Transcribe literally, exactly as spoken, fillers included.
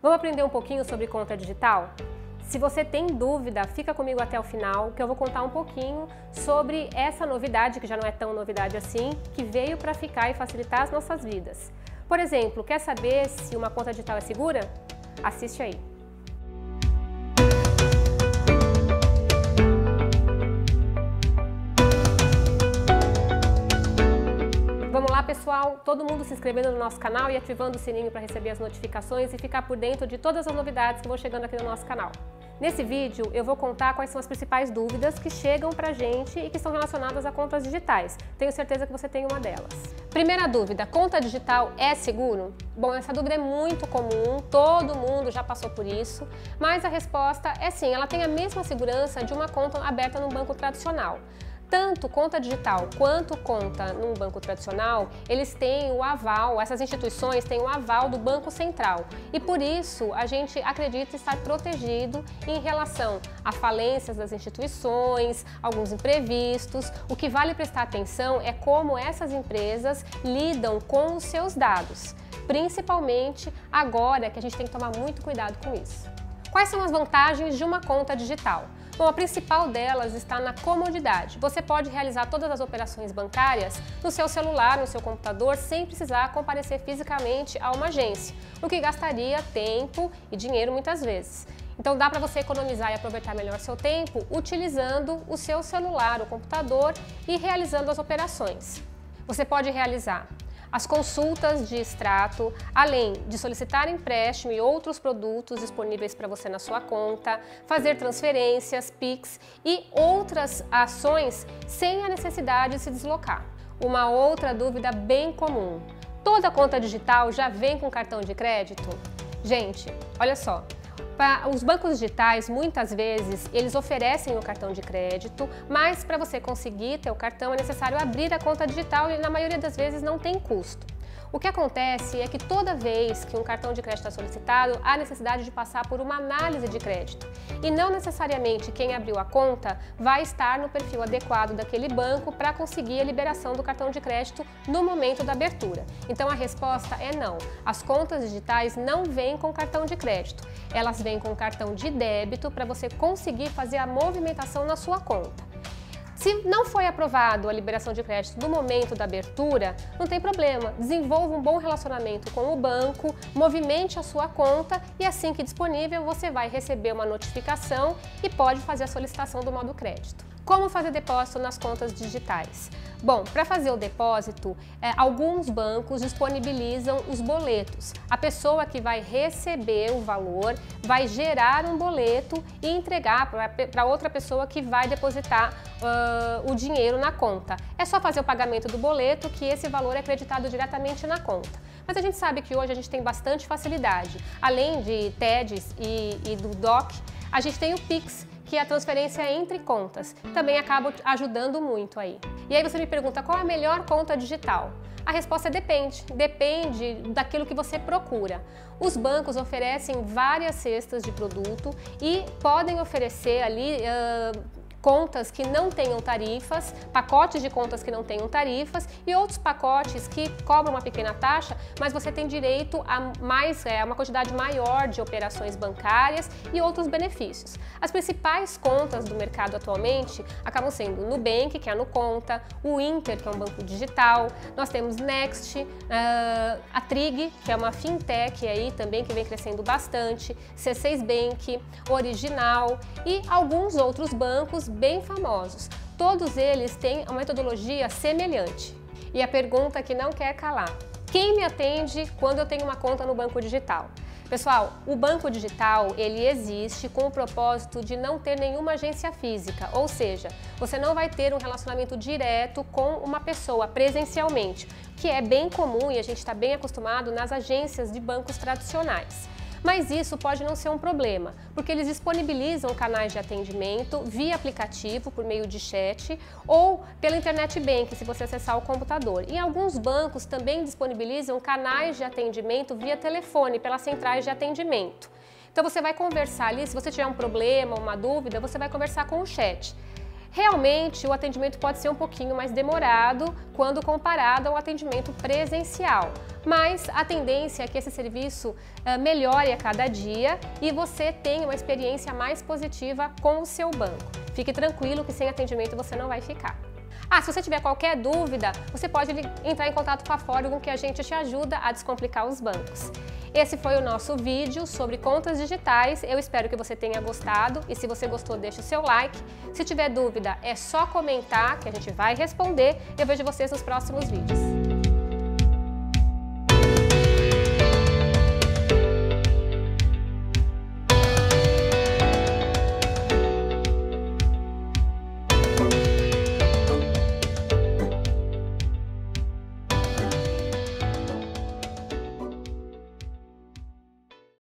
Vamos aprender um pouquinho sobre conta digital? Se você tem dúvida, fica comigo até o final, que eu vou contar um pouquinho sobre essa novidade, que já não é tão novidade assim, que veio para ficar e facilitar as nossas vidas. Por exemplo, quer saber se uma conta digital é segura? Assiste aí. Vamos lá, pessoal, todo mundo se inscrevendo no nosso canal e ativando o sininho para receber as notificações e ficar por dentro de todas as novidades que vão chegando aqui no nosso canal. Nesse vídeo eu vou contar quais são as principais dúvidas que chegam pra gente e que estão relacionadas a contas digitais. Tenho certeza que você tem uma delas. Primeira dúvida, conta digital é seguro? Bom, essa dúvida é muito comum, todo mundo já passou por isso, mas a resposta é sim, ela tem a mesma segurança de uma conta aberta num banco tradicional. Tanto conta digital quanto conta num banco tradicional, eles têm o aval, essas instituições têm o aval do Banco Central. E por isso a gente acredita estar protegido em relação a falências das instituições, alguns imprevistos. O que vale prestar atenção é como essas empresas lidam com os seus dados, principalmente agora que a gente tem que tomar muito cuidado com isso. Quais são as vantagens de uma conta digital? Bom, a principal delas está na comodidade. Você pode realizar todas as operações bancárias no seu celular, no seu computador, sem precisar comparecer fisicamente a uma agência, o que gastaria tempo e dinheiro muitas vezes. Então dá para você economizar e aproveitar melhor seu tempo utilizando o seu celular, o computador e realizando as operações. Você pode realizar as consultas de extrato, além de solicitar empréstimo e outros produtos disponíveis para você na sua conta, fazer transferências, Pix e outras ações sem a necessidade de se deslocar. Uma outra dúvida bem comum: toda conta digital já vem com cartão de crédito? Gente, olha só. Os bancos digitais, muitas vezes, eles oferecem o cartão de crédito, mas para você conseguir ter o cartão é necessário abrir a conta digital e na maioria das vezes não tem custo. O que acontece é que toda vez que um cartão de crédito é solicitado, há necessidade de passar por uma análise de crédito. E não necessariamente quem abriu a conta vai estar no perfil adequado daquele banco para conseguir a liberação do cartão de crédito no momento da abertura. Então a resposta é não. As contas digitais não vêm com cartão de crédito. Elas vêm com cartão de débito para você conseguir fazer a movimentação na sua conta. Se não foi aprovado a liberação de crédito no momento da abertura, não tem problema, desenvolva um bom relacionamento com o banco, movimente a sua conta e assim que disponível você vai receber uma notificação e pode fazer a solicitação do modo crédito. Como fazer depósito nas contas digitais? Bom, para fazer o depósito, é, alguns bancos disponibilizam os boletos. A pessoa que vai receber o valor vai gerar um boleto e entregar para outra pessoa que vai depositar uh, o dinheiro na conta. É só fazer o pagamento do boleto que esse valor é acreditado diretamente na conta. Mas a gente sabe que hoje a gente tem bastante facilidade. Além de T E D S e, e do D O C, a gente tem o Pix, que é a transferência entre contas, também acaba ajudando muito aí. E aí você me pergunta, qual é a melhor conta digital? A resposta é depende, depende daquilo que você procura. Os bancos oferecem várias cestas de produto e podem oferecer ali uh, contas que não tenham tarifas, pacotes de contas que não tenham tarifas e outros pacotes que cobram uma pequena taxa, mas você tem direito a mais, é, uma quantidade maior de operações bancárias e outros benefícios. As principais contas do mercado atualmente acabam sendo o Nubank, que é a Nuconta, o Inter, que é um banco digital, nós temos Next, uh, a Trig, que é uma fintech aí também que vem crescendo bastante, C seis Bank, Original e alguns outros bancos bem famosos. Todos eles têm uma metodologia semelhante. E a pergunta que não quer calar: quem me atende quando eu tenho uma conta no banco digital? Pessoal, o banco digital ele existe com o propósito de não ter nenhuma agência física, ou seja, você não vai ter um relacionamento direto com uma pessoa presencialmente, que é bem comum e a gente está bem acostumado nas agências de bancos tradicionais. Mas isso pode não ser um problema, porque eles disponibilizam canais de atendimento via aplicativo, por meio de chat, ou pela internet bank, se você acessar o computador. E alguns bancos também disponibilizam canais de atendimento via telefone, pelas centrais de atendimento. Então você vai conversar ali, se você tiver um problema, uma dúvida, você vai conversar com o chat. Realmente, o atendimento pode ser um pouquinho mais demorado quando comparado ao atendimento presencial, mas a tendência é que esse serviço uh, melhore a cada dia e você tenha uma experiência mais positiva com o seu banco. Fique tranquilo que sem atendimento você não vai ficar. Ah, se você tiver qualquer dúvida, você pode entrar em contato com a Fórumo, que a gente te ajuda a descomplicar os bancos. Esse foi o nosso vídeo sobre contas digitais. Eu espero que você tenha gostado e se você gostou, deixa o seu like. Se tiver dúvida, é só comentar que a gente vai responder. Eu vejo vocês nos próximos vídeos.